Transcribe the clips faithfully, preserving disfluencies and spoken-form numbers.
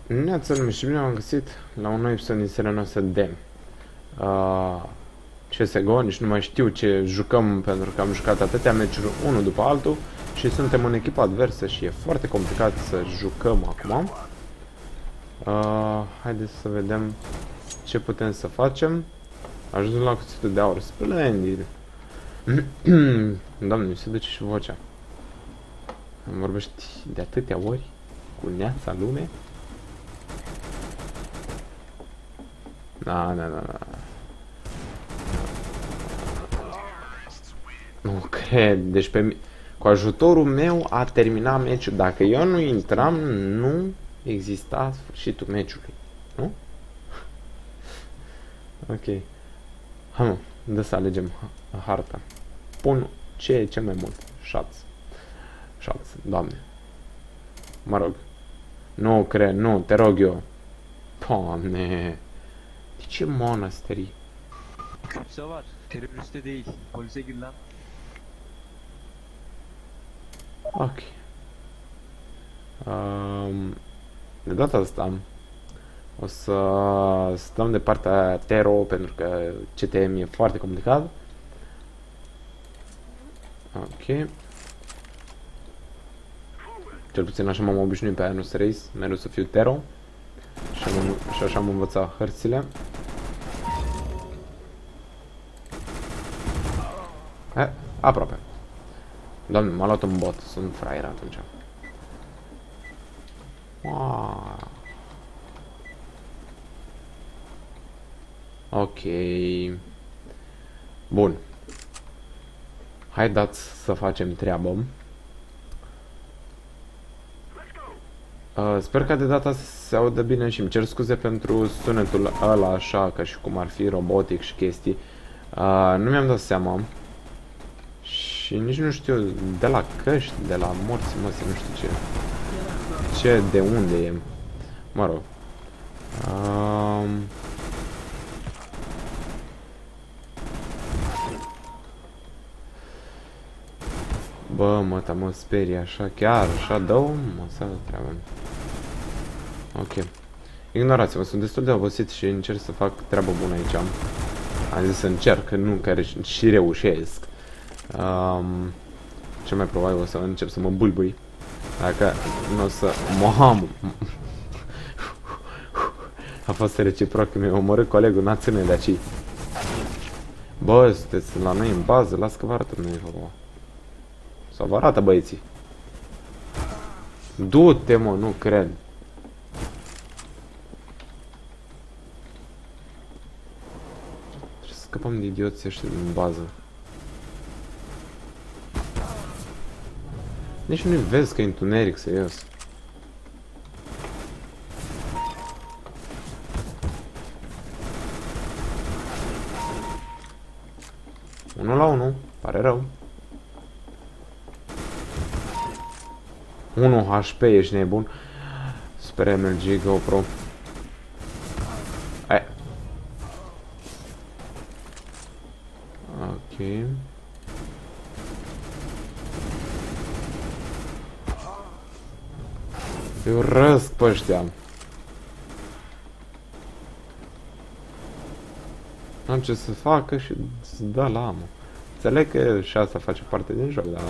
Neața lume și bine am găsit la un nou episod din seria noastră de uh, C S G O. Nici nu mai știu ce jucăm pentru că am jucat atâtea meciuri unul după altul și suntem în echipa adversă și e foarte complicat să jucăm acum. uh, Haideți să vedem ce putem să facem. Ajungem la cuțitul de aur, splendid. Doamne, mi se duce și vocea. Îmi vorbești de atâtea ori cu neața lume. Da, da, da, da. Nu cred. Deci pe cu ajutorul meu a terminat meciul. Dacă eu nu intram, nu exista sfârșitul meciului. Nu? Ok. Hai mă, dă să alegem harta. Pun ce e cel mai mult. Shots. Shots, doamne. Mă rog. Nu cred, nu, te rog eu. Doamne. De ce monasterii? Kimse var. Teröriste değil. Polise gir lan. Ok. Um, de data asta o să stăm de partea Tero pentru că C T M e foarte complicat. Ok. Cel puțin așa m-am obișnuit pe Anus Race, mereu să fiu Tero. Și, am, și așa am învățat hărțile. Eh, aproape. Doamne, m-a luat un bot, sunt fraier atunci. Wow. Ok. Bun. Haideți să facem treabă. Uh, sper că de data se audă bine și îmi cer scuze pentru sunetul ăla așa, ca și cum ar fi robotic și chestii. Uh, nu mi-am dat seama. Și nici nu știu, de la căști, de la morți măsii, nu știu ce. Ce, de unde e. Mă rog. Um... Bă, mă, ta mă sperie așa, chiar așa dau, mă, să treabă. Ok. Ignorați-mă, sunt destul de obosit și încerc să fac treabă bună aici. Am zis să încerc, nu că și reușesc. Um, cel mai probabil o să încep să mă bâlbâi. Dacă nu o să... Mamă! A fost reciproc, mi-a omorât colegul, n-a ține de aici. Bă, sunteți la noi în bază, las că vă arată noi acolo. Sau vă arată băieții. Du-te, mă, nu cred. Trebuie să scăpăm de idioții ăștia din bază. Nici nu vezi că e întuneric să ies. Unu la unu, pare rău. unu H P, ești nebun. Super M L G, GoPro. Hai. Ok. Eu răsc pe ăștia. Am ce să facă și să dă la amă. Înțeleg că și asta face parte din joc, dar...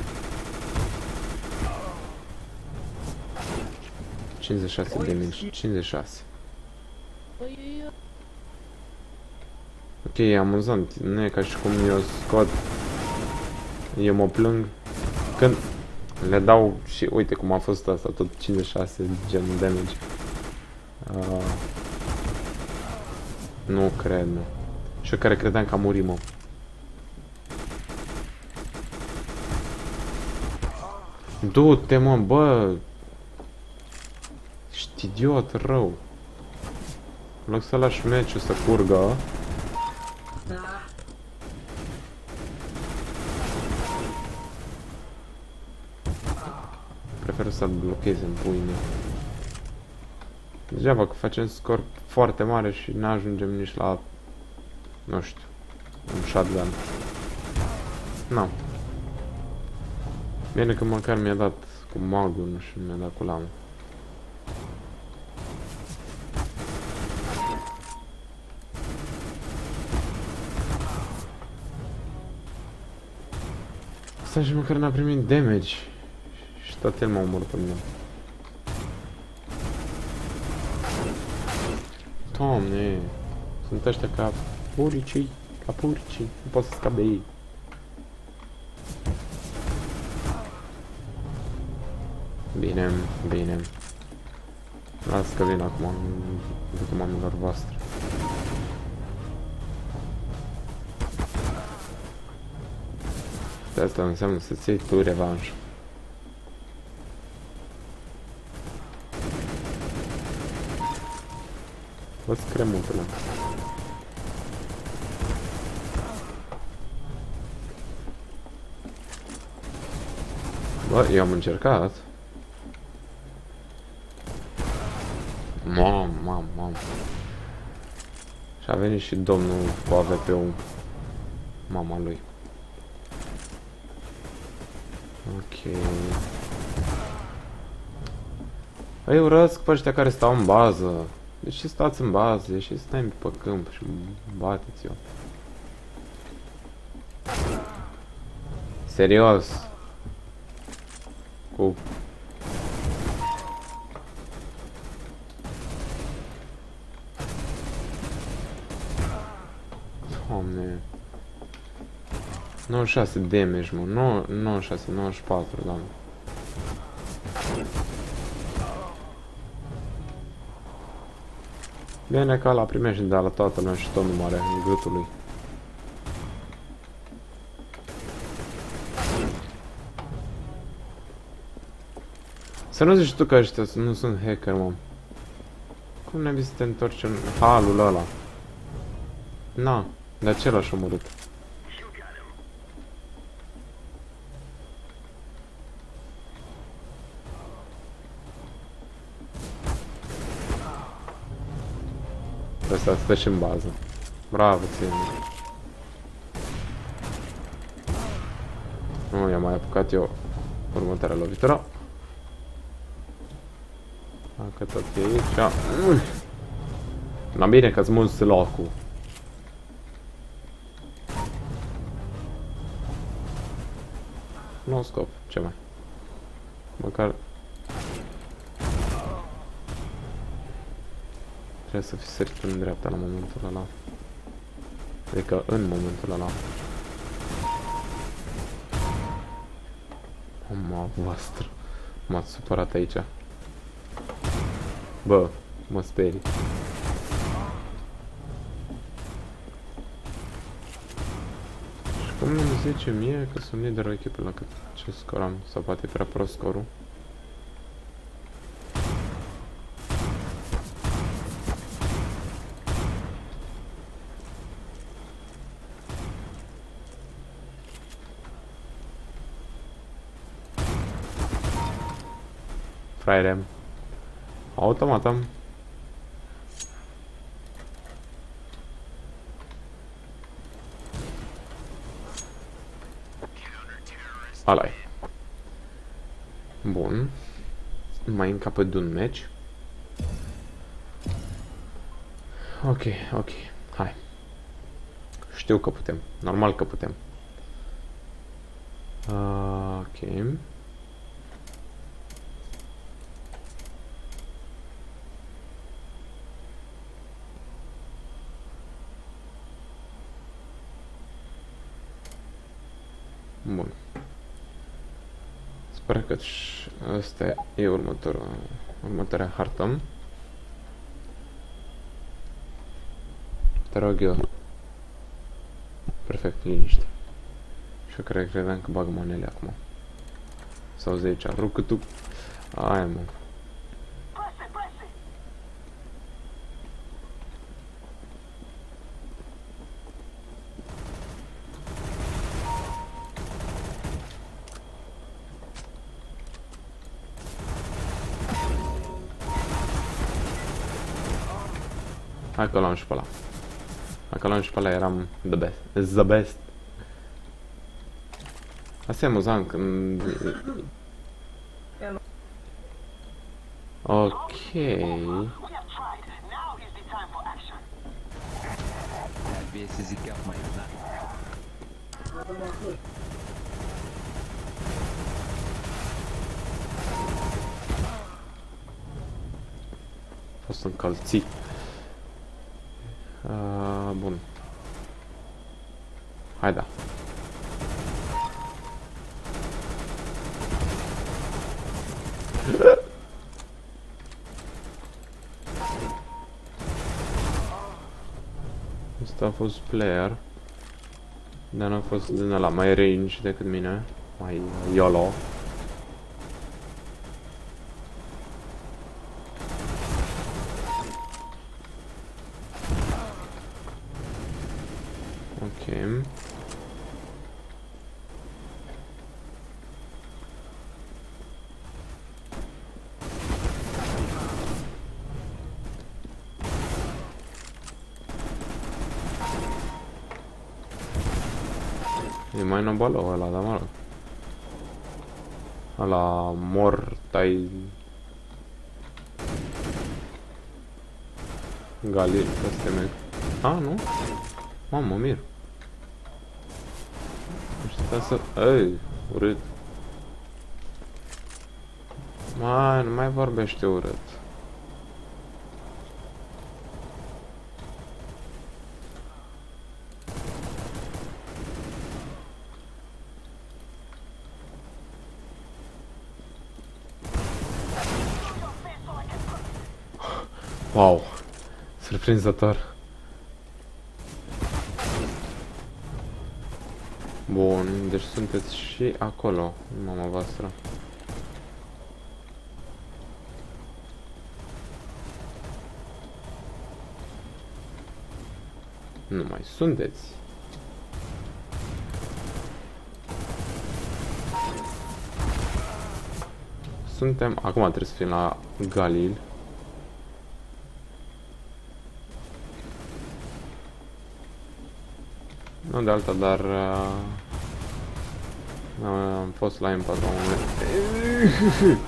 cincizeci și șase de mii, cincizeci și șase. Ok, e amuzant. Nu e ca și cum eu scot. Eu mă plâng când le dau și uite cum a fost asta, tot cincizeci și șase gen damage. Uh, nu cred, nu. Și eu care credeam că a murit, mă. Du-te, mă, bă! Ești idiot rău. În loc să lași meciul să curgă. Prefer să blochezi în puine. Degeaba că facem scor foarte mare și nu ajungem nici la, nu știu, un shotgun. Nu. Bine că măcar mi-a dat cu magul și mi-a dat cu lamă. Asta și măcar n-a primit damage. Și tot el m-a omorât pe mine. Doamne, sunt ăștia ca puricii, ca puricii, nu pot să scap de ei. Bine, bine. Las că vin acum în butul mamilor voastre. De asta înseamnă să-ți iei tu revanș. Vă scremutele. Bă, eu am încercat. Mam, mam, mam. Și a venit și domnul cu A V P-ul mama lui. Ok. Îi urăsc pe ăștia care stau în bază. De ce stați în bază? De ce stai pe câmp și bateți-o? Serios. Cu... Doamne. nouăzeci și șase damage, mă. nouăzeci și șase, nouăzeci și patru, doamne. Bine că ăla primește de la toată lumea și tot nu moare în gâtul lui. Să nu zici tu că ăștia nu sunt hacker, mă. Cum ne-ai să te întorci în halul ăla? Na, de acela și-a omorât. Ăsta stă și în bază. Bravo ție. Nu, i-am mai apucat eu următoarea lovitură. Dacă tot e aici... Na bine că-ți mulți locul. Nu scop, ce mai? Măcar... Trebuie să fi sărit în dreapta la momentul ăla. Adică în momentul ăla. Mama voastră. M-ați supărat aici. Bă, mă sperii. Și cum nu-mi zice mie că sunt liderul echipei la cât ce scor am? Sau poate prea prost scorul? Fraire. Automatam. Ala-i. Bun. Mai încapă de un match. Ok, ok. Hai. Știu că putem. Normal că putem. Uh, ok. Bun. Sper că ăsta e următorul, următoarea hartă. Te rog eu. Perfect, liniște. Și eu cred, credeam că bag manele acum. Sau zece, rup că tu... Aia, mă. Hai că l-am și pe ăla. Hai că l-am și pe ăla, eram the best. It's the best. Asta e amuzant când... Ok. fost încălțit. Uh, bun. Hai da. Asta a fost player. Dar n-a fost din ăla mai range decât mine. Mai YOLO. Ok. E mai nobalo ăla, dar mă rog. Ăla mortai... Galil, peste mec. A, nu? Mamă, mă mir. Nu știu să... Ei, urât. Mai, nu mai vorbește urât. Wow, surprinzător. Bun, deci sunteți și acolo, mama voastră. Nu mai sunteți. Suntem, acum trebuie să fim la Galil. Nu de alta, dar uh, am fost la impact la un moment.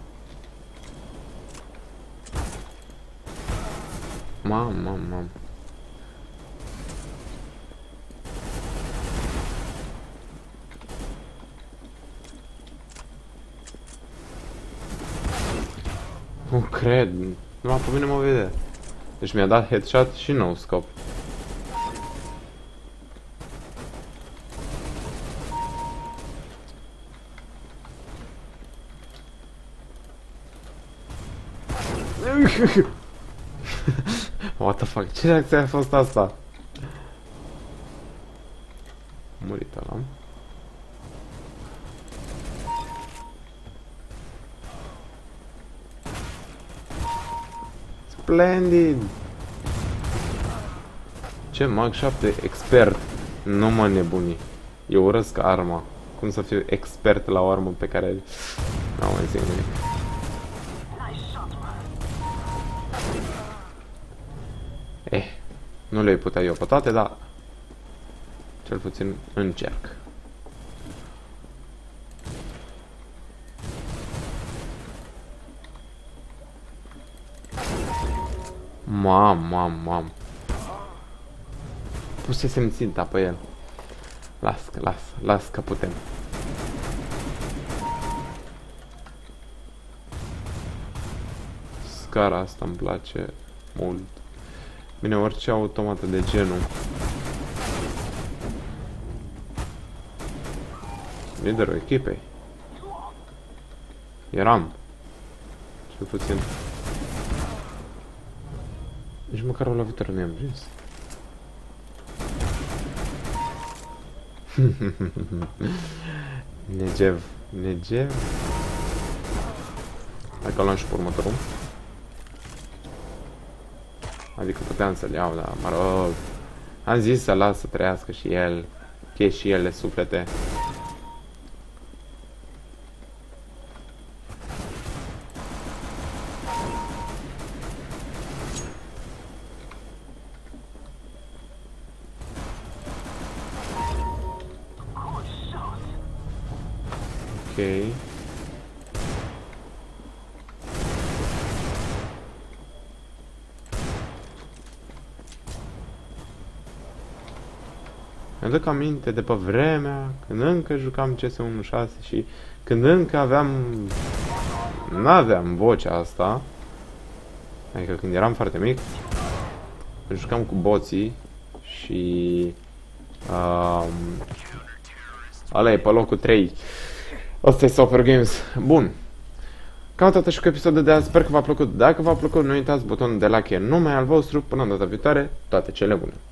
Mam, mam, mam. Nu cred, numai pe mine mă vede. Deci mi-a dat headshot și no scope. What the fuck? Ce reacție a fost asta? A murit ăla. Splendid! Ce mag șapte expert. Nu mă nebuni. Eu urăsc arma. Cum să fiu expert la o armă pe care n-am mai zis nimic. Eh, nu le-ai putea eu pe toate, dar cel puțin încerc. Mam, mam, mam. Pusesem ținta pe el. Las, las, las că putem. Scara asta îmi place mult. Bine, orice automată de genul. Liderul echipei. Eram. Cel puțin. Nici măcar o lovitură nu i-am prins. Negev. Negev. Hai că luăm și pe următorul. Adică puteam să-l iau, dar mă rog. Am zis să las să trăiască și el. Che și ele suflete. Ok. Mi-aduc aminte de pe vremea când încă jucam C S unu șase și când încă aveam... N-aveam vocea asta. Adică când eram foarte mic, jucam cu boții și... Uh, ăla e pe locul trei. Asta e Super Games. Bun. Cam atât și cu episodul de azi. Sper că v-a plăcut. Dacă v-a plăcut, nu uitați butonul de like, e numai al vostru. Până data viitoare, toate cele bune.